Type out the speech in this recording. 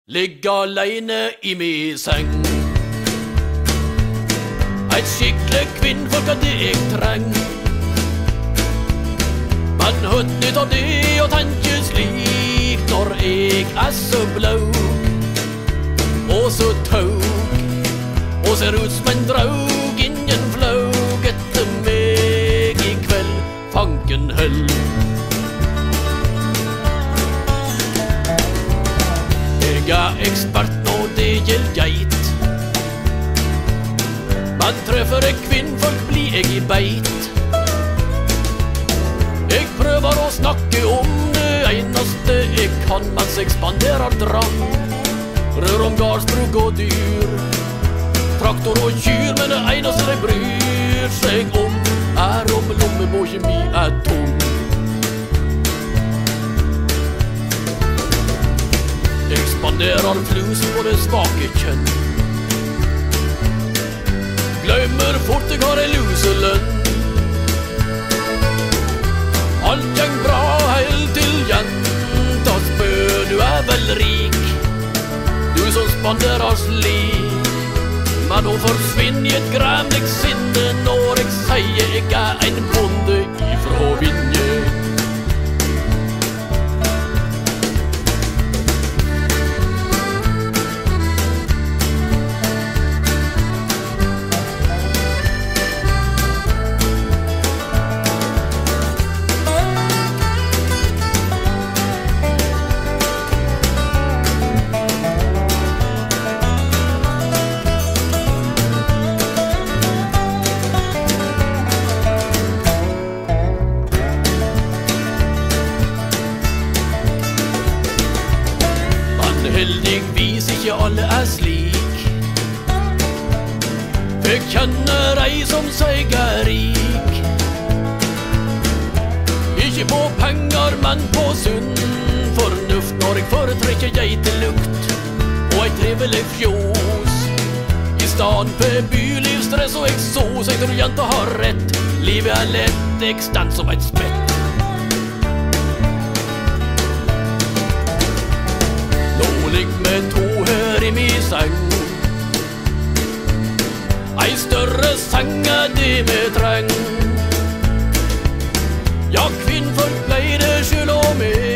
Ligg alene i mi seng. Eit skikkelig kvinnfolk av det jeg treng. Men høtt ut av det og tenker slik når jeg er så blauk og så tauk og ser ut som en draug. Ingen flaug etter meg i kveld, fanken høll. Jeg er ekspert når det gjelder geit, men treffer jeg kvinnfolk blir jeg i beit. Jeg prøver å snakke om det eneste jeg kan mens jeg spanderer dram. Rør om gardsbruk og dyr, traktor og kyr, men det eneste de bryr seg om er om lommeboken mi er tom. Jeg spanderer flus på det svake kjønn, glemmer fort jeg har en luselønn. Alt gjeng bra helt til jenta spør, du er vel rik, du som spanderer slik. Men nå forsvinner i et gremlig sinne når jeg sier jeg er en bonde ifra Vinje. Heldigvis ikke alle er slik. Jeg kjenner ei som seg er rik, ikke på penger, men på sunn fornuft. Når jeg foretrekker geitelukt og ei trivelig fjos i stedet for bylivsstress og eksos. Jeg tror jenta har rett, livet er lett, jeg stand som et spett. Ligg med to her i mi seng, ei større seng er det vi treng. Ja, kvinnfolk blei det sjøl og meg.